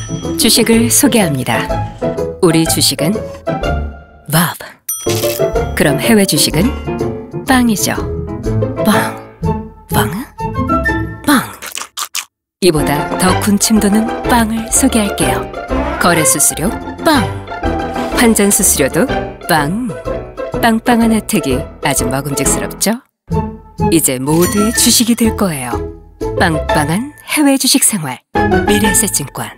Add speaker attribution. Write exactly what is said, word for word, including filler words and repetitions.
Speaker 1: 주식을 소개합니다. 우리 주식은 밥. 그럼 해외 주식은 빵이죠. 빵. 빵? 빵. 이보다 더 군침 도는 빵을 소개할게요. 거래 수수료 빵. 환전 수수료도 빵. 빵빵한 혜택이 아주 먹음직스럽죠? 이제 모두의 주식이 될 거예요. 빵빵한 해외 주식 생활. 미래에셋증권.